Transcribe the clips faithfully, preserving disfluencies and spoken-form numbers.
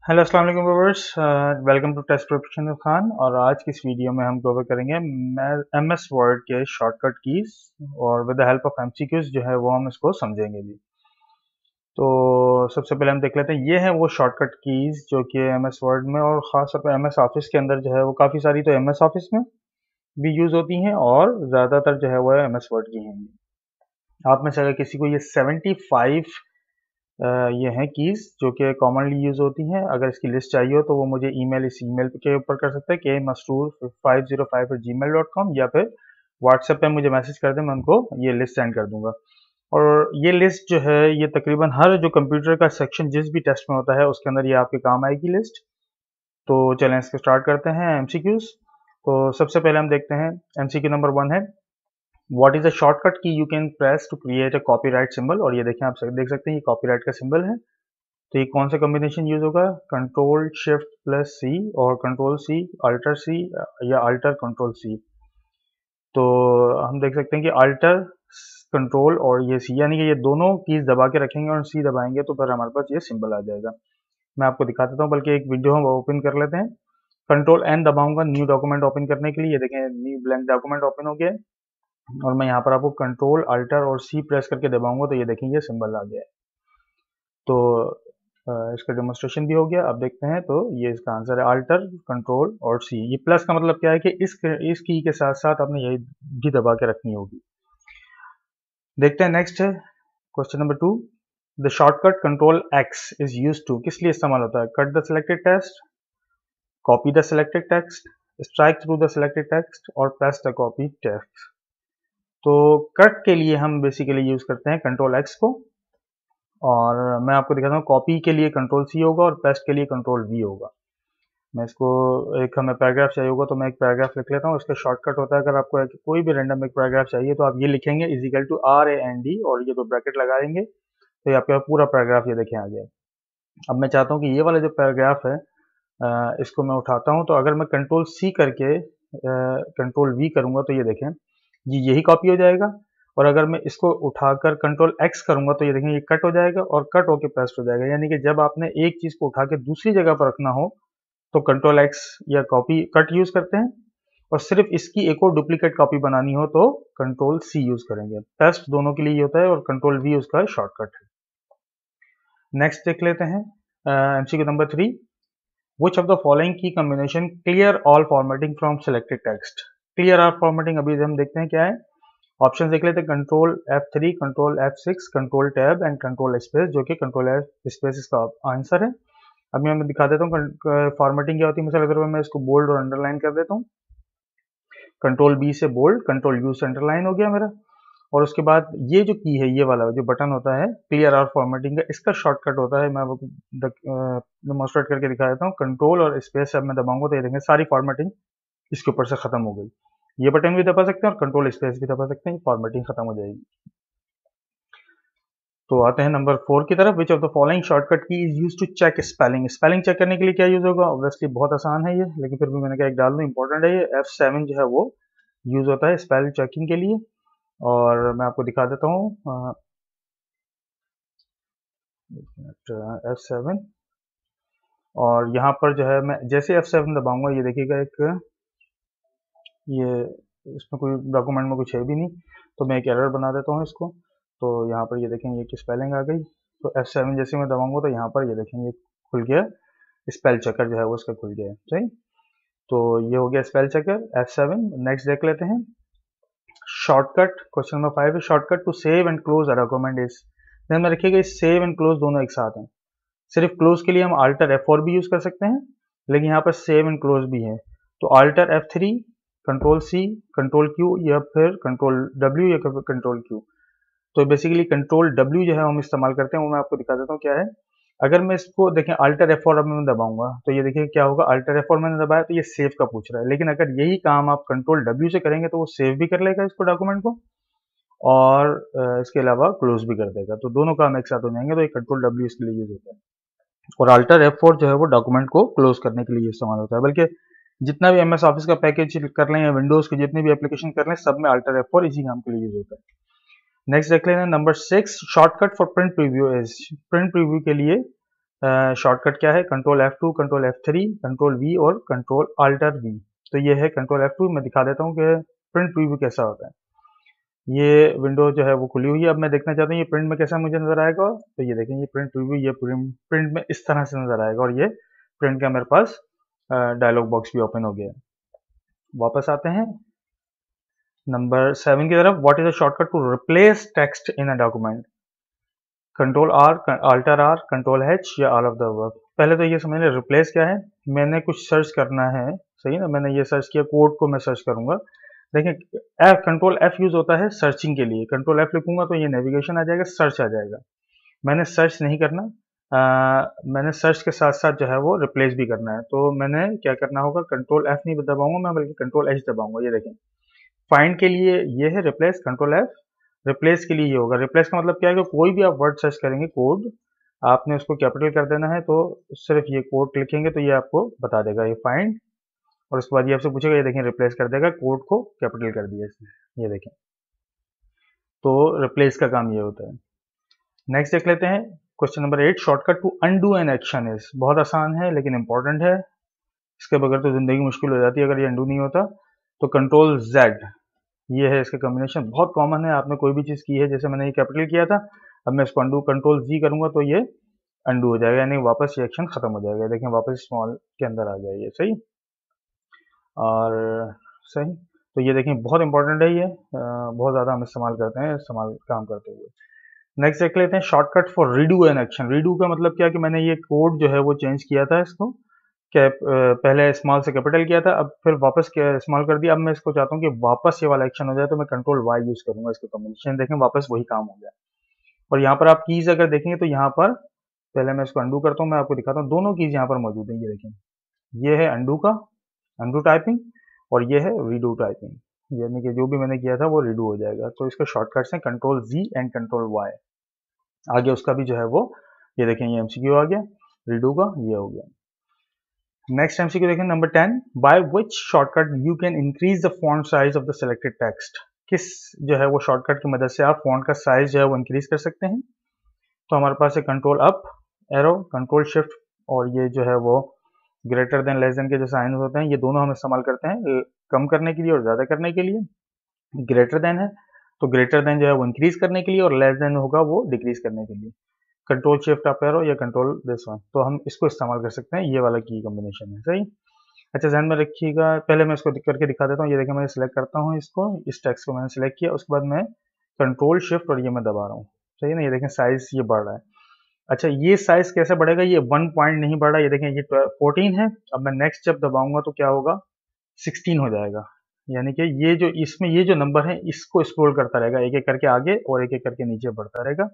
Hello अस्सलाम वालेकुम viewers, welcome to test preparation with Khan. और आज की इस वीडियो में हम कवर करेंगे एम एस वर्ड के शॉर्टकट कीज और with the help of MCQs जो है वो हम इसको समझेंगे भी। तो सबसे पहले हम देख लेते हैं, ये है वो शॉर्टकट कीज जो कि एम एस वर्ड में और ख़ास तौर पर एम एस ऑफिस के अंदर जो है वो काफ़ी सारी तो एम एस ऑफिस में भी यूज़ होती हैं और ज़्यादातर जो है वो एम एस वर्ड की हैं। आप में से अगर किसी को ये सेवेंटी फाइव ये हैं कीज़ जो कि कॉमनली यूज़ होती हैं, अगर इसकी लिस्ट चाहिए हो तो वो मुझे ईमेल इस ईमेल के ऊपर कर सकते हैं के Masroor five zero five eight Gmail dot com, या फिर व्हाट्सएप पे मुझे मैसेज कर दें, मैं उनको ये लिस्ट सेंड कर दूंगा। और ये लिस्ट जो है ये तकरीबन हर जो कंप्यूटर का सेक्शन जिस भी टेस्ट में होता है उसके अंदर ये आपके काम आएगी लिस्ट। तो चलें इसको स्टार्ट करते हैं एमसीक्यूज। तो सबसे पहले हम देखते हैं एमसीक्यू नंबर वन है, what is a shortcut key you can press to create a copyright symbol. और ये देखें, आप देख सकते हैं ये कॉपीराइट का सिंबल है। तो ये कौन सा कॉम्बिनेशन यूज होगा, कंट्रोल शिफ्ट प्लस सी और कंट्रोल सी अल्टर सी या अल्टर कंट्रोल सी। तो हम देख सकते हैं कि अल्टर कंट्रोल और ये सी, यानी कि ये दोनों कीज दबा के रखेंगे और सी दबाएंगे तो फिर हमारे पास ये सिंबल आ जाएगा। मैं आपको दिखा देता हूँ, बल्कि एक विंडो हम ओपन कर लेते हैं। कंट्रोल एन दबाऊंगा न्यू डॉक्यूमेंट ओपन करने के लिए। ये देखें न्यू ब्लैंक डॉक्यूमेंट ओपन हो गया है। और मैं यहाँ पर आपको कंट्रोल अल्टर और सी प्रेस करके दबाऊंगा तो ये देखें ये सिंबल आ गया है। तो इसका डेमोन्स्ट्रेशन भी हो गया। अब देखते हैं, तो ये इसका आंसर है अल्टर कंट्रोल और सी। ये प्लस का मतलब क्या है कि इस इस की के साथ साथ आपने यही भी दबा के रखनी होगी। देखते हैं नेक्स्ट है question number two, the shortcut control X is use to, किस लिए इस्तेमाल होता है, cut the selected text, copy the selected text, strike through the selected text और प्रेस द कॉपी टेक्स्ट। तो कट के लिए हम बेसिकली यूज करते हैं कंट्रोल एक्स को, और मैं आपको दिखाता हूँ कॉपी के लिए कंट्रोल सी होगा और पेस्ट के लिए कंट्रोल वी होगा। मैं इसको एक हमें पैराग्राफ चाहिए होगा तो मैं एक पैराग्राफ लिख लेता हूँ। इसका शॉर्टकट होता है, अगर आपको कोई भी रैंडम एक पैराग्राफ चाहिए तो आप ये लिखेंगे is equal to R A N D और ये दो ब्रैकेट लगाएंगे तो ये आपका पूरा पैराग्राफ ये देखें आ गया। अब मैं चाहता हूँ कि ये वाला जो पैराग्राफ है इसको मैं उठाता हूँ, तो अगर मैं कंट्रोल सी करके कंट्रोल वी करूँगा तो ये देखें ये यही कॉपी हो जाएगा। और अगर मैं इसको उठाकर कंट्रोल एक्स करूंगा तो ये देखें ये कट हो जाएगा और कट होके पेस्ट हो जाएगा। यानी कि जब आपने एक चीज को उठा के दूसरी जगह पर रखना हो तो कंट्रोल एक्स या कॉपी कट यूज करते हैं, और सिर्फ इसकी एक और डुप्लीकेट कॉपी बनानी हो तो कंट्रोल सी यूज करेंगे। पेस्ट दोनों के लिए होता है और कंट्रोल वी उसका शॉर्टकट है। नेक्स्ट देख लेते हैं MCQ number three, which of the following key combination clear all formatting from selected text. Clear all formatting अभी हम देखते हैं क्या है। ऑप्शन देख लेते हैं, control F three, control F six, control tab and control space, जो कि कंट्रोल एफ स्पेस इसका आंसर है। अभी मैं दिखा देता हूँ फॉर्मेटिंग क्या होती है। मिसाल के तौर पर मैं इसको बोल्ड और अंडरलाइन कर देता हूँ। कंट्रोल बी से बोल्ड, कंट्रोल यू से अंडरलाइन हो गया मेरा। और उसके बाद ये जो की है, ये वाला जो बटन होता है क्लियर आर फॉर्मेटिंग का, इसका शॉर्टकट होता है, मैं आपको डेमोन्स्ट्रेट करके दिखा देता हूँ। कंट्रोल और स्पेस अब मैं दबाऊंगा तो ये देखेंगे सारी फॉर्मेटिंग इसके ऊपर से खत्म हो गई। ये बटन भी दबा सकते हैं और कंट्रोल स्पेस भी दबा सकते हैं, फॉर्मेटिंग खत्म हो जाएगी। तो आते हैं नंबर फोर की तरफ, which of the following shortcut key is use to check spelling. Spelling चेक करने के लिए क्या यूज होगा, ऑब्वियसली बहुत आसान है ये, लेकिन फिर भी मैंने कहा एक डाल दूं, इंपॉर्टेंट है ये। एफ सेवन जो है वो यूज होता है स्पेल चेकिंग के लिए, और मैं आपको दिखा देता हूँ एफ सेवन। और यहाँ पर जो है मैं जैसे एफ सेवन दबाऊंगा ये देखिएगा एक ये इसमें कोई डॉक्यूमेंट में कुछ है भी नहीं, तो मैं एक एरर बना देता हूँ इसको। तो यहाँ पर ये देखें ये की स्पेलिंग आ गई। तो एफ सेवन जैसे मैं दबाऊंगा तो यहाँ पर ये देखें ये खुल गया, स्पेल चेकर जो है वो इसका खुल गया है। सही, तो ये हो गया spell checker F seven. Next देख लेते हैं शॉर्टकट, क्वेश्चन नंबर फाइव है, shortcut to save and close a document is. ध्यान में रखिएगा सेव एंड क्लोज दोनों एक साथ हैं। सिर्फ क्लोज के लिए हम अल्टर एफ फोर भी यूज कर सकते हैं, लेकिन यहाँ पर सेव एंड क्लोज भी है। तो alt F three, control C, control Q या फिर कंट्रोल डब्ल्यू या फिर कंट्रोल क्यू। तो बेसिकली कंट्रोल डब्ल्यू जो है हम इस्तेमाल करते हैं, वो मैं आपको दिखा देता हूँ क्या है। अगर मैं इसको देखें अल्टर एफ फोर अब मैं दबाऊंगा तो ये देखिए क्या होगा, अल्टर एफ फोर मैंने दबाया तो ये सेव का पूछ रहा है। लेकिन अगर यही काम आप कंट्रोल डब्ल्यू से करेंगे तो वो सेव भी कर लेगा इसको डॉक्यूमेंट को, और इसके अलावा क्लोज भी कर देगा। तो दोनों काम एक साथ हो जाएंगे, तो ये कंट्रोल डब्ल्यू इसके लिए यूज होता है। और अल्टर एफ फोर जो है वो डॉक्यूमेंट को क्लोज करने के लिए इस्तेमाल होता है। बल्कि जितना भी एमएस ऑफिस का पैकेज कर लें या विंडोज के जितने भी एप्लीकेशन कर लें, सब में अल्टर एफ फोर इसी काम के लिए यूज होता है। नेक्स्ट देख लेना number six, shortcut for print preview is. Print preview के लिए शॉर्टकट क्या है, control F two, control F three, control V और कंट्रोल अल्टर वी। तो ये है कंट्रोल एफ टू। मैं दिखा देता हूँ कि प्रिंट प्रीव्यू कैसा होता है। ये विंडो जो है वो खुली हुई है। अब मैं देखना चाहता हूँ ये प्रिंट में कैसा मुझे नजर आएगा। तो ये देखें, ये प्रिंट प्रीव्यू, ये प्रिंट प्रिंट में इस तरह से नजर आएगा, और ये प्रिंट का मेरे पास डायलॉग बॉक्स भी ओपन हो गया है। वापस आते हैं नंबर सेवन की तरफ। What is a shortcut to replace text in a document? Control R, alt R, control H या ऑल ऑफ द अबव? पहले तो ये समझ लें रिप्लेस क्या है। मैंने कुछ सर्च करना है, सही ना, मैंने ये सर्च किया, कोड को मैं सर्च करूंगा। देखें, एफ कंट्रोल एफ यूज होता है सर्चिंग के लिए। कंट्रोल एफ लिखूंगा तो ये नेविगेशन आ जाएगा, सर्च आ जाएगा। मैंने सर्च नहीं करना, आ, मैंने सर्च के साथ साथ जो है वो रिप्लेस भी करना है। तो मैंने क्या करना होगा, कंट्रोल एफ नहीं दबाऊंगा मैं, बल्कि कंट्रोल एच दबाऊंगा। ये देखें, फाइंड के लिए ये है रिप्लेस, कंट्रोल एफ। रिप्लेस के लिए ये होगा। रिप्लेस का मतलब क्या है कि कोई भी आप वर्ड सर्च करेंगे, कोड, आपने उसको कैपिटल कर देना है, तो सिर्फ ये कोड लिखेंगे तो ये आपको बता देगा ये फाइंड, और उसके बाद ये आपसे पूछेगा, ये देखें रिप्लेस कर देगा, कोड को कैपिटल कर दिया इसने, ये देखें। तो रिप्लेस का काम ये होता है। नेक्स्ट देख लेते हैं question number eight. Shortcut to undo an action is? बहुत आसान है लेकिन इंपॉर्टेंट है, इसके बगैर तो जिंदगी मुश्किल हो जाती है अगर ये अनडू नहीं होता। तो कंट्रोल जेड, ये है इसका कॉम्बिनेशन, बहुत कॉमन है। आपने कोई भी चीज़ की है, जैसे मैंने ये कैपिटल किया था, अब मैं इसको अंडू कंट्रोल जी करूंगा तो ये अंडू हो जाएगा, यानी वापस ये एक्शन खत्म हो जाएगा। देखें वापस स्मॉल के अंदर आ गया ये, सही और सही। तो ये देखें बहुत इंपॉर्टेंट है, ये बहुत ज़्यादा हम इस्तेमाल करते हैं, इस्तेमाल काम करते हुए। नेक्स्ट देख लेते हैं shortcut for redo an action. Redo का मतलब क्या कि मैंने ये कोड जो है वो चेंज किया था, इसको कैप पहले स्मॉल से कैपिटल किया था, अब फिर वापस स्मॉल कर दिया। अब मैं इसको चाहता हूँ कि वापस ये वाला एक्शन हो जाए, तो मैं कंट्रोल वाई यूज करूंगा इसके कॉम्बिनेशन। देखें वापस वही काम हो गया। और यहाँ पर आप कीज अगर देखेंगे तो यहाँ पर पहले मैं इसको अंडू करता हूँ, मैं आपको दिखाता हूँ, दोनों कीज यहाँ पर मौजूद है। ये देखें, ये है अंडू का, अंडू टाइपिंग, और ये है रीडू टाइपिंग, यानी कि जो भी मैंने किया था वो रीडू हो जाएगा। तो इसके शॉर्टकट्स हैं control G and control Y. आगे उसका भी जो है वो, ये देखें, ये एमसीक्यू आ गया, रीडू का ये हो गया। नेक्स्ट एमसीक्यू देखें number ten. By which shortcut you can increase the font size of the selected text? किस जो है वो शॉर्टकट की मदद से आप फॉन्ट का साइज जो है वो इंक्रीज कर सकते हैं? तो हमारे पास है control up arrow, control shift, और ये जो है वो ग्रेटर देन लेस देन के जो साइन होते हैं, ये दोनों हम इस्तेमाल करते हैं कम करने के लिए और ज्यादा करने के लिए। ग्रेटर देन है तो ग्रेटर देन जो है वो इंक्रीज करने के लिए, और लेस देन होगा वो डिक्रीज करने के लिए। कंट्रोल शिफ्ट अप एरो या कंट्रोल दिस वन, तो हम इसको इस्तेमाल कर सकते हैं, ये वाला की कॉम्बिनेशन है, सही। अच्छा ध्यान में रखिएगा, पहले मैं इसको करके दिखा देता हूँ। ये देखिए, मैं सिलेक्ट करता हूँ इसको, इस टेक्स्ट को मैंने सिलेक्ट किया, उसके बाद मैं कंट्रोल शिफ्ट और ये मैं दबा रहा हूँ, सही ना। ये देखें साइज ये बढ़ रहा है। अच्छा, ये साइज कैसे बढ़ेगा? ये वन पॉइंट नहीं बढ़ रहा, ये देखें, ये फोर्टीन है। अब मैं नेक्स्ट जब दबाऊंगा तो क्या होगा, सिक्सटीन हो जाएगा। यानी कि ये जो इसमें ये जो नंबर है इसको स्क्रॉल करता रहेगा, एक एक करके आगे और एक एक करके नीचे बढ़ता रहेगा।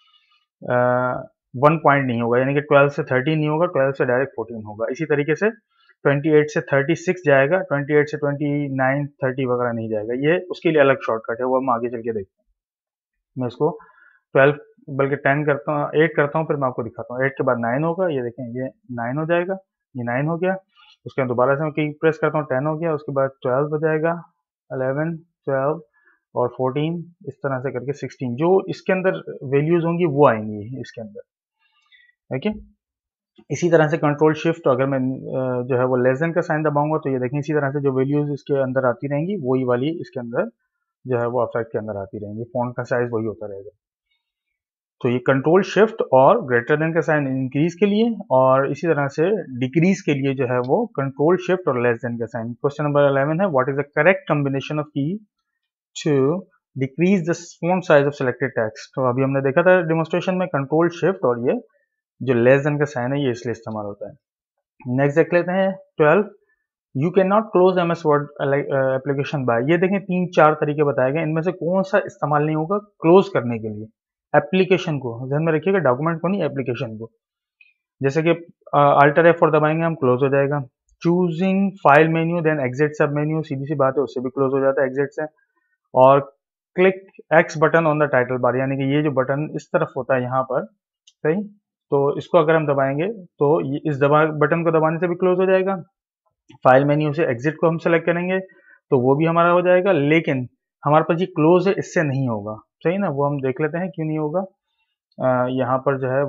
वन पॉइंट नहीं होगा, यानी कि ट्वेल्व से थर्टीन नहीं होगा, ट्वेल्व से डायरेक्ट फोर्टीन होगा। इसी तरीके से ट्वेंटी एट से थर्टी सिक्स जाएगा, ट्वेंटी एट से ट्वेंटी नाइन, थर्टी वगैरह नहीं जाएगा। ये उसके लिए अलग शॉर्टकट है, वो हम आगे चल के देखते हैं। मैं इसको ट्वेल्व बल्कि टेन करता हूँ, एट करता हूँ, फिर मैं आपको दिखाता हूँ। एट के बाद नाइन होगा, ये देखें, ये नाइन हो जाएगा, ये नाइन हो गया। उसके बाद दोबारा से मैं की प्रेस करता हूँ, टेन हो गया। उसके बाद ट्वेल्व हो जाएगा, अलेवन, ट्वेल्व और फोर्टीन, इस तरह से करके सिक्सटीन। जो इसके अंदर वैल्यूज होंगी वो आएंगी इसके अंदर, ओके। इसी तरह से कंट्रोल शिफ्ट, अगर मैं जो है वो लेस देन का साइन दबाऊंगा तो ये देखें, इसी तरह से जो वैल्यूज इसके अंदर आती रहेंगी वही वाली इसके अंदर जो है वो अफेक्ट के अंदर आती रहेंगी। फॉन्ट का साइज वही होता रहेगा। तो ये कंट्रोल शिफ्ट और ग्रेटर देन का साइन इंक्रीज के लिए, और इसी तरह से डिक्रीज के लिए जो है वो कंट्रोल शिफ्ट और लेस देन का साइन। क्वेश्चन नंबर इलेवन है, what is the correct combination of key to decrease the font size of selected text? तो अभी हमने देखा था डेमोन्स्ट्रेशन में, कंट्रोल शिफ्ट और ये जो लेस देन का साइन है ये इसलिए इस्तेमाल होता है। नेक्स्ट देख लेते हैं twelve. You can not close M S word application by. ये देखें, तीन चार तरीके बताए गए, इनमें से कौन सा इस्तेमाल नहीं होगा क्लोज करने के लिए? एप्लीकेशन को ध्यान में रखिएगा, डॉक्यूमेंट को नहीं, एप्लीकेशन को। जैसे कि अल्टर एफ फोर दबाएंगे हम, क्लोज हो जाएगा। Choosing file menu then exit sub menu, सीधी सी बात है, उससे भी क्लोज हो जाता है एग्जिट से। और click X button on the title bar, यानी कि ये जो बटन इस तरफ होता है यहाँ पर, सही, तो इसको अगर हम दबाएंगे तो ये इस दबा बटन को दबाने से भी क्लोज हो जाएगा। फाइल मेन्यू से एग्जिट को हम सेलेक्ट करेंगे तो वो भी हमारा हो जाएगा, लेकिन हमारे पास ये क्लोज है, इससे नहीं होगा, सही ना। वो हम देख लेते हैं क्यों नहीं होगा। यहाँ पर जो है वो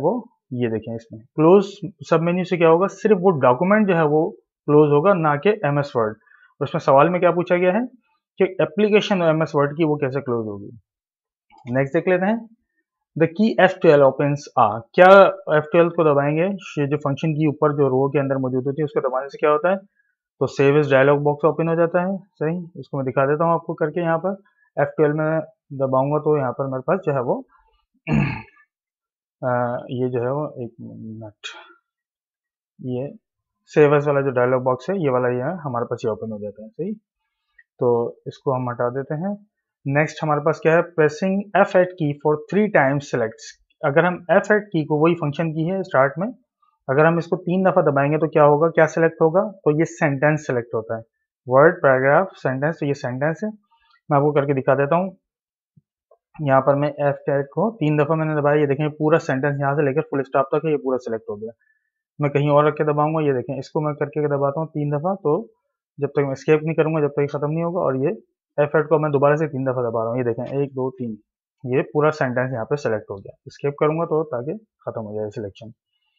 ये देखें इसमें क्लोज सब मेन्यू से क्या होगा, सिर्फ वो डॉक्यूमेंट जो है वो क्लोज होगा, ना कि एम एस वर्ड। और उसमें सवाल में क्या पूछा गया है कि एप्लीकेशन एम एस वर्ड की वो कैसे क्लोज होगी। नेक्स्ट देख लेते हैं, the key F twelve opens आ, क्या एफ ट्वेल्व को दबाएंगे, ये जो फंक्शन की ऊपर जो रो के अंदर मौजूद होती है उसको दबाने से क्या होता है, तो save as dialog box open हो जाता है। सही, इसको मैं दिखा देता हूँ आपको करके। यहाँ पर एफ ट्वेल्व में दबाऊंगा तो यहाँ पर मेरे पास जो है वो आ, ये जो है वो एक मिनट, ये सेव एज वाला जो डायलॉग बॉक्स है ये वाला, ये है हमारे पास ये ओपन हो जाता है। सही, तो इसको हम हटा देते हैं। नेक्स्ट हमारे पास क्या है, pressing F eight key for three times selects. अगर हम एफ एट की को, वही फंक्शन की है स्टार्ट में, अगर हम इसको तीन दफा दबाएंगे तो क्या होगा, क्या सिलेक्ट होगा, तो ये सेंटेंस सेलेक्ट होता है, वर्ड, पैराग्राफ, सेंटेंस। तो ये सेंटेंस है, मैं आपको करके दिखा देता हूँ। यहाँ पर मैं एफ एट को तीन दफा मैंने दबाया, ये देखें पूरा सेंटेंस यहाँ से लेकर फुल स्टॉप तक है, ये पूरा सिलेक्ट हो गया। मैं कहीं और रख के दबाऊंगा, ये देखें इसको मैं करके दबाता हूँ तीन दफा, तो जब तक मैं स्केप नहीं करूंगा जब तक ये खत्म नहीं होगा। और ये एफ एट को मैं दोबारा से तीन दफा दबा रहा हूँ, ये देखें एक दो तीन, ये पूरा सेंटेंस यहाँ पे सेलेक्ट हो गया। स्केप करूंगा तो ताकि खत्म हो जाए सिलेक्शन।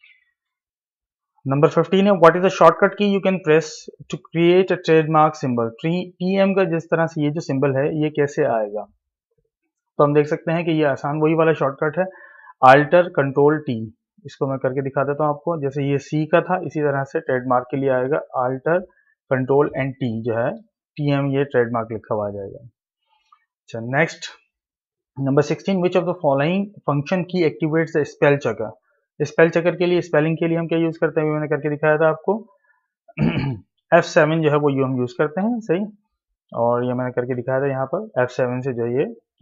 नंबर फिफ्टीन है, what is the shortcut key you can press to create a trademark symbol. TM का जिस तरह से ये जो सिंबल है ये कैसे आएगा, तो हम देख सकते हैं कि ये आसान वही वाला शॉर्टकट है, आल्टर कंट्रोल टी। इसको मैं करके दिखा देता हूँ आपको। जैसे ये सी का था, इसी तरह से ट्रेडमार्क के लिए आएगा, आल्टर कंट्रोल एंड टी जो है, टीएम ये ट्रेडमार्क लिखा हुआ आ जाएगा। अच्छा, next number sixteen, which of the following function key activates the spell checker. Spell checker के लिए, स्पेलिंग के लिए हम क्या यूज करते हैं, मैंने करके दिखाया था आपको। एफ सेवन जो है वो यू हम यूज करते हैं। सही, और ये मैंने करके दिखाया था यहाँ पर, एफ सेवन से जो ये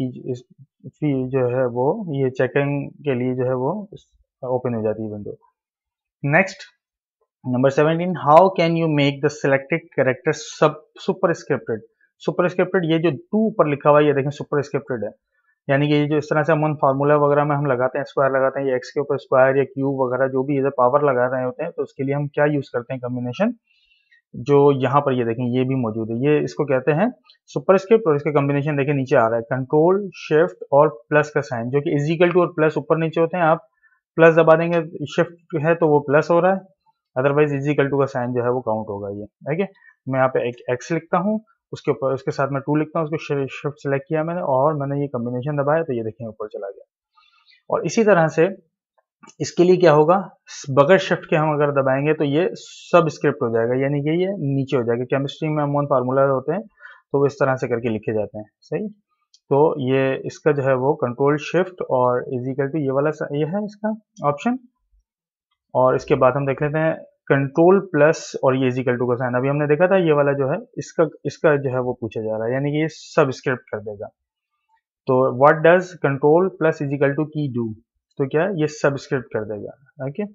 की जो है वो ये चेकिंग के लिए जो है वो ओपन हो जाती है window. Next number seventeen, how can you make the selected character sub superscripted. Superscripted, ये जो टू ऊपर लिखा हुआ है ये देखें सुपर स्क्रिप्टेड है, यानी कि ये जो इस तरह से हम फार्मूला वगैरह में हम लगाते हैं, स्क्वायर लगाते हैं, या एक्स के ऊपर स्क्वायर या क्यूब वगैरह जो भी इधर पावर लगा रहे होते हैं, तो उसके लिए हम क्या यूज करते हैं, कॉम्बिनेशन जो यहाँ पर ये देखें ये भी मौजूद है, ये इसको कहते हैं सुपरस्क्रिप्ट। और इसके कॉम्बिनेशन देखें नीचे आ रहा है, कंट्रोल शिफ्ट और प्लस का साइन, जो कि इजिकल टू और प्लस ऊपर नीचे होते हैं। आप प्लस दबा देंगे, शिफ्ट है तो वो प्लस हो रहा है, अदरवाइज इजिकल टू का साइन जो है वो काउंट होगा। ये ठीक है, मैं यहाँ पे एक एक्स लिखता हूँ, उसके ऊपर उसके साथ में टू लिखता हूँ, उसको शिफ्ट सेलेक्ट किया मैंने और मैंने ये कॉम्बिनेशन दबाया तो ये देखें ऊपर चला गया। और इसी तरह से इसके लिए क्या होगा, बगैर शिफ्ट के हम अगर दबाएंगे तो ये सब स्क्रिप्ट हो जाएगा, यानी कि ये नीचे हो जाएगा। केमिस्ट्री में अमोन फार्मूला होते हैं तो वो इस तरह से करके लिखे जाते हैं। सही, तो ये इसका जो है वो कंट्रोल शिफ्ट और इजिकल टू ये वाला ये है इसका ऑप्शन। और इसके बाद हम देख लेते हैं कंट्रोल प्लस और ये इजिकल टू का साइन, अभी हमने देखा था ये वाला जो है इसका इसका जो है वो पूछा जा रहा है, यानी कि ये सब स्क्रिप्ट कर देगा। तो what does control plus equal to key do, तो क्या ये सबस्क्रिप्ट कर देगा। ओके,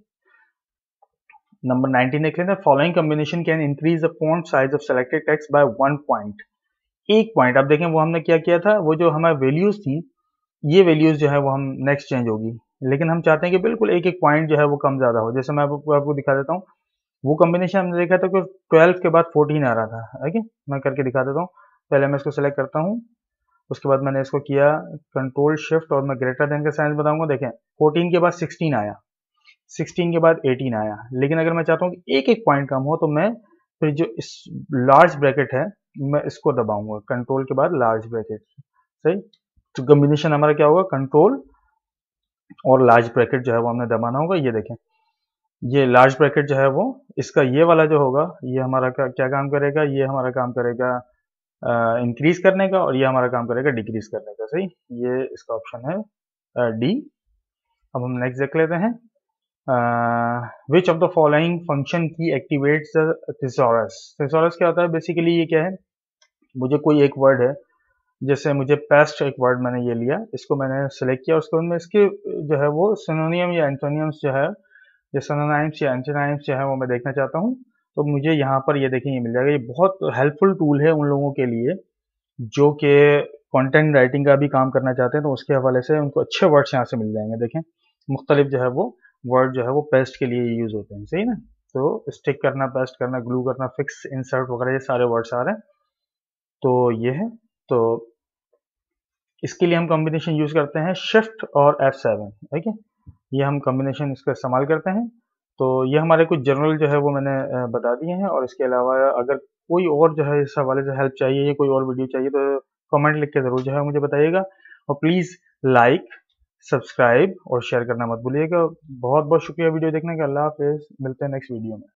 नंबर नाइनटीन देख लेते हैं, following combination can increase the font size of selected text by one point. एक पॉइंट, आप देखें वो हमने क्या किया था, वो जो हमारी वैल्यूज थी ये वैल्यूज जो है वो हम नेक्स्ट चेंज होगी, लेकिन हम चाहते हैं कि बिल्कुल एक एक पॉइंट जो है वो कम ज्यादा हो। जैसे मैं आपको, आपको दिखा देता हूँ, वो कॉम्बिनेशन हमने देखा था कि ट्वेल्व के बाद फोर्टीन आ रहा था। ओके, मैं करके दिखा देता हूँ। पहले मैं इसको सेलेक्ट करता हूँ, उसके बाद मैंने इसको किया कंट्रोल शिफ्ट और मैं ग्रेटर देन का साइन बताऊंगा। देखें फोर्टीन के बाद सिक्सटीन आया, सिक्सटीन के बाद एटीन आया, लेकिन अगर मैं चाहता हूँ कि एक एक पॉइंट कम हो तो मैं फिर जो इस लार्ज ब्रैकेट है मैं इसको दबाऊंगा, कंट्रोल के बाद लार्ज ब्रैकेट। सही, तो कॉम्बिनेशन हमारा क्या होगा, कंट्रोल और लार्ज ब्रैकेट जो है वो हमने दबाना होगा। ये देखें ये लार्ज ब्रैकेट जो है वो इसका ये वाला जो होगा ये हमारा क्या, क्या काम करेगा, ये हमारा काम करेगा इंक्रीज uh, करने का, और ये हमारा काम करेगा डिक्रीज करने का। सही, ये इसका ऑप्शन है डी। uh, अब हम नेक्स्ट देख लेते हैं, which of the following function key activates the thesaurus. Thesaurus क्या होता है बेसिकली, ये क्या है, मुझे कोई एक वर्ड है, जैसे मुझे पेस्ट एक वर्ड मैंने ये लिया, इसको मैंने सेलेक्ट किया, उसके बाद में इसके जो है वो सिनोनियम या एंटोनियम्स जो है, या सिनोनाइम्स या एंटोनिम्स जो है वो मैं देखना चाहता हूँ, तो मुझे यहाँ पर ये देखें ये मिल जाएगा। ये बहुत हेल्पफुल टूल है उन लोगों के लिए जो कि कंटेंट राइटिंग का भी काम करना चाहते हैं, तो उसके हवाले से उनको अच्छे वर्ड्स यहाँ से मिल जाएंगे। देखें मुख्तलिफ जो है वो वर्ड जो है वो पेस्ट के लिए यूज होते हैं। सही ना, तो स्टिक करना, पेस्ट करना, ग्लू करना, फिक्स, इंसर्ट वगैरह ये सारे वर्ड्स आ रहे हैं। तो ये है, तो इसके लिए हम कॉम्बिनेशन यूज करते हैं शिफ्ट और एफ सेवन। ठीक है, ये हम कॉम्बिनेशन इसका इस्तेमाल करते हैं। तो ये हमारे कुछ जनरल जो है वो मैंने अ, बता दिए हैं, और इसके अलावा अगर कोई और जो है इस हवाले से हेल्प चाहिए या कोई और वीडियो चाहिए तो कमेंट लिख के ज़रूर जो है मुझे बताइएगा। और प्लीज़ लाइक, सब्सक्राइब और शेयर करना मत भूलिएगा। बहुत बहुत शुक्रिया वीडियो देखने का। अल्लाह हाफ़िज़, मिलते हैं नेक्स्ट वीडियो में।